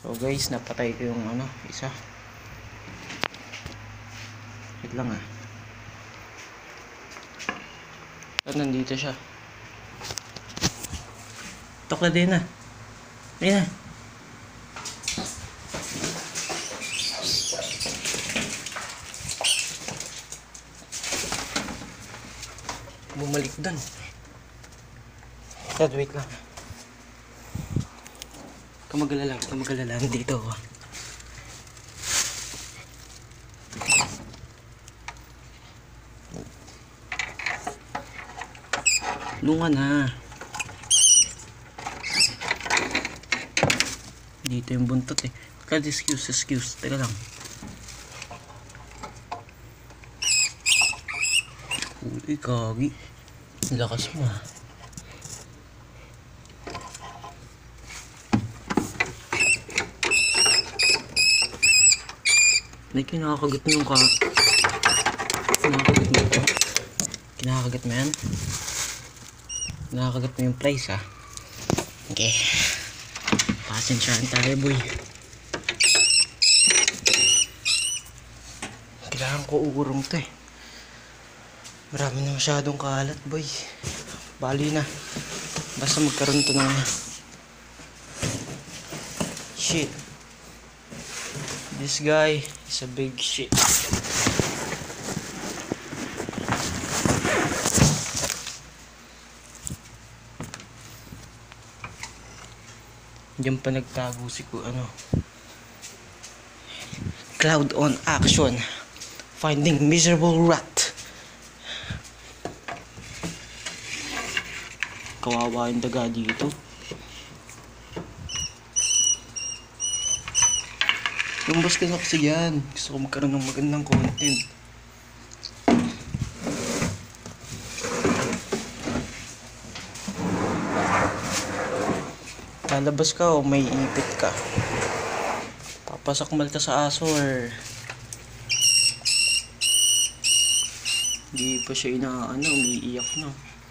So guys, napatay ko yung ano, isa. Wait lang ah. At nandito siya. Tok na din ah. Ayan na. Bumalik dun. Dad, wait lang. Kamagalala, nandito ako. Lunga na. Dito yung buntot eh. Excuse. Teka lang. Uy, kagi. Lakas mo ah. May kinakagat mo yung kinakagat mo ito. Kinakagat mo yan. Kinakagat mo yung place ah. Okay. Pasensyahan tayo boy. Kailangan ko uurong to eh. Marami na masyadong kalat boy. Bali na. Basta magkaroon to ng shit. This guy is a big shit. Diyan pa nagtago si Cloud on action. Finding miserable rat. Kawawa yung daga dito. Lumbas ka na kasi yan. Gusto ko magkaroon ng magandang content. Lalabas ka o may ipit ka. Papasakmal ka sa aso or hindi pa siya umiiyak na.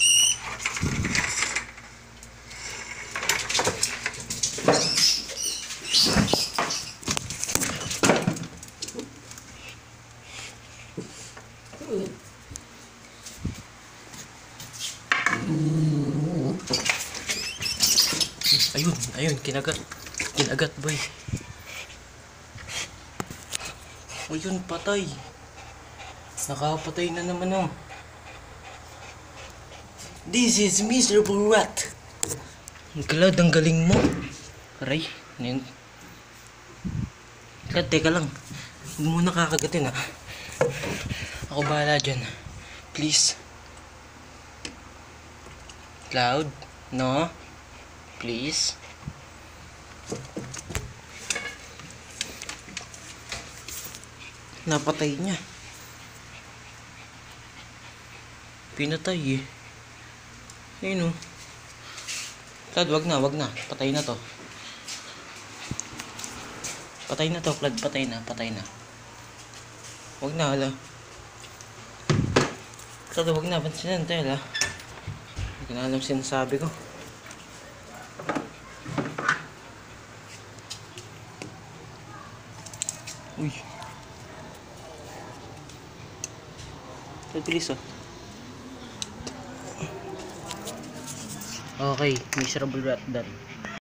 Ayun, kinagat boy. O yun, patay. Nakapatay na naman oh. This is miserable rat. Cloud, ang galing mo. Aray, ano yun? Cloud, teka lang. Huwag mo nakakagatin ah. Ako bahala dyan. Please. Cloud, no? Please. Napatay niya. Pinatay eh. Ayun oh. Clad, wag na. Patay na to. Clad. Patay na. Wag na, hala. Clad, wag na. Pansinan tayo, hala. Hindi ko na alam sinasabi ko. Uy. Bilis oh. Okay, miserable rat done.